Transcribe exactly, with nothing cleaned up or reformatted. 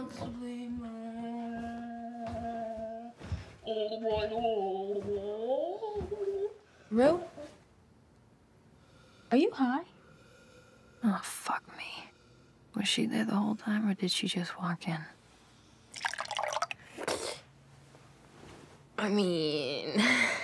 Rue? Are you high? Oh, fuck me. Was she there the whole time, or did she just walk in? I mean...